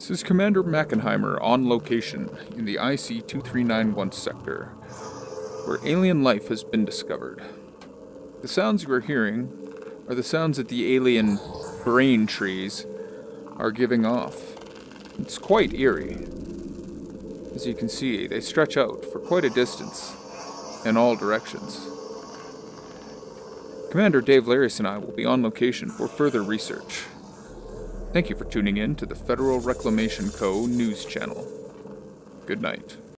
This is Commander Mackenheimer on location in the IC-2391 sector, where alien life has been discovered. The sounds you are hearing are the sounds that the alien brain trees are giving off. It's quite eerie. As you can see, they stretch out for quite a distance in all directions. Commander Dave Larius and I will be on location for further research. Thank you for tuning in to the Federal Reclamation Co. news channel. Good night.